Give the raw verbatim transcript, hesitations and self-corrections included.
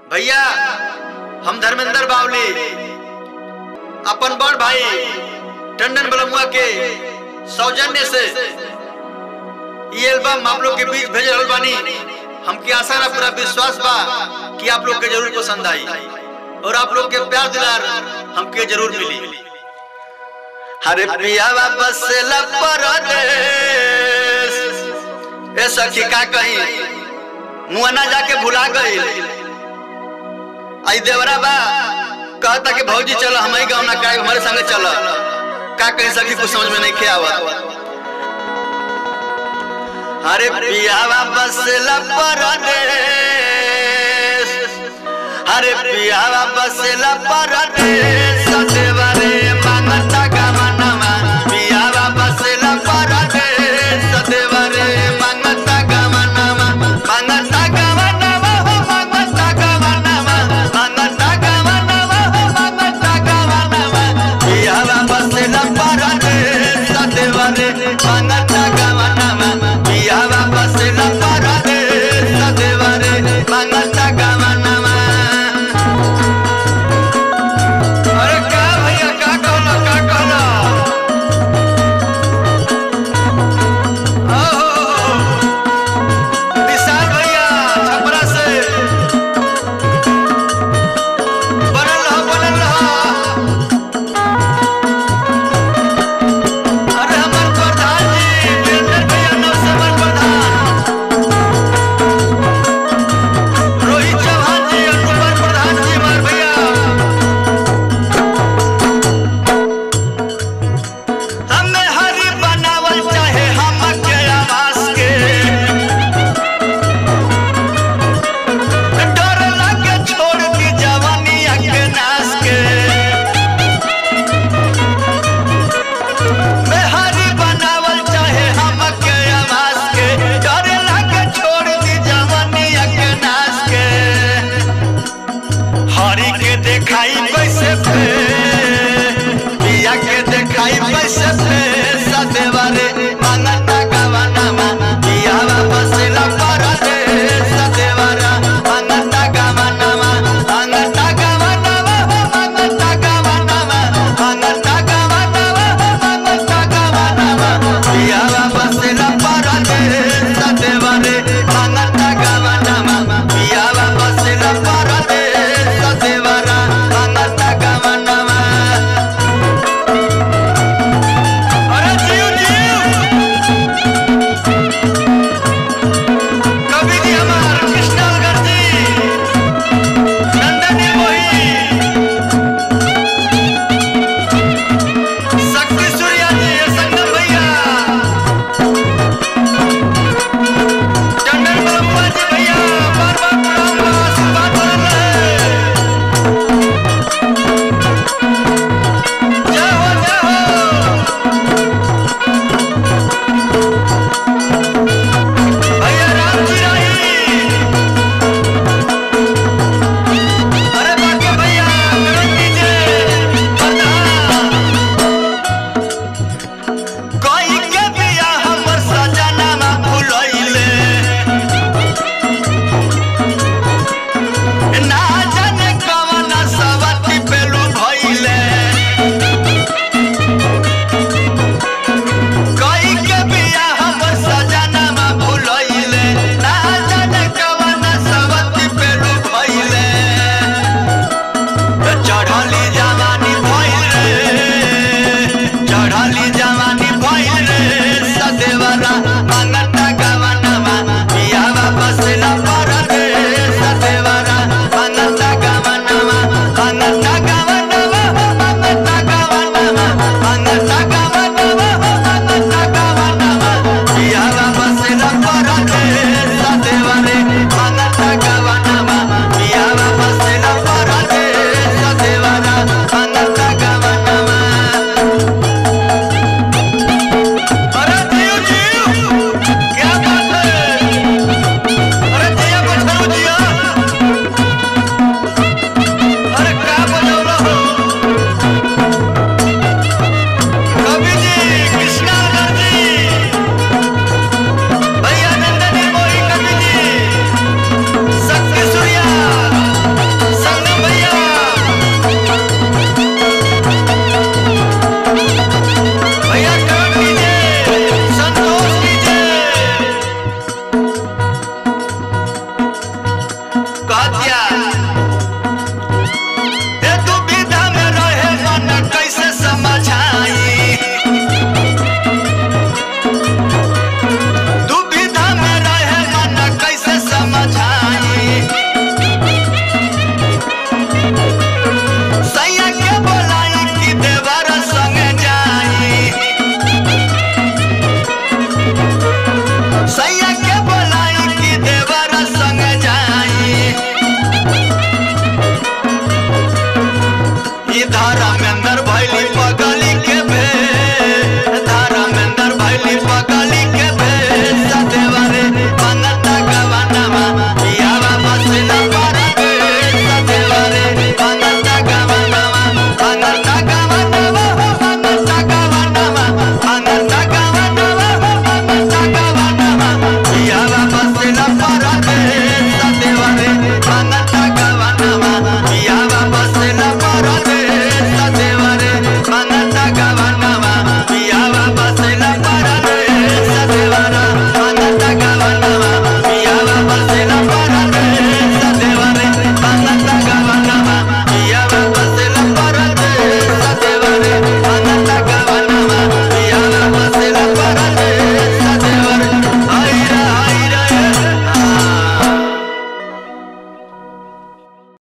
भैया हम धर्मेंद्र बावली अपन बड़ भाई टंडन बलमुआ के सौजन्य से ये एल्बम आप लोग के बीच भेज रहल बानी। हमके आशा ना पूरा विश्वास बा कि आप लोग के जरूर पसंद आई और आप लोग के प्यार दुलार हमके जरूर मिली। हरे पिया वापस परदेश ए सखी का कहीं मुआना जाके भुला गई। आई देवरा बा कहता कि भौजी चलो हमारे गाँव ना का हमारे संगे चलो का कहीं सखी कुछ समझ में नहीं खे आवत। हरे पिया वापस परदेश हरे पिया वापस परदेश सदेवरे मांगता गमनमा पिया वापस परदेश सदेवरे मांगता गमनमा मांगता गमनमा हो मांगता गमनमा मांगता गमनमा हो मांगता गमनमा पिया वापस परदेश सदेवरे मांगता गमनमा पिया वापस परदेश सदेवरे मांगता गमनमा। कहतिया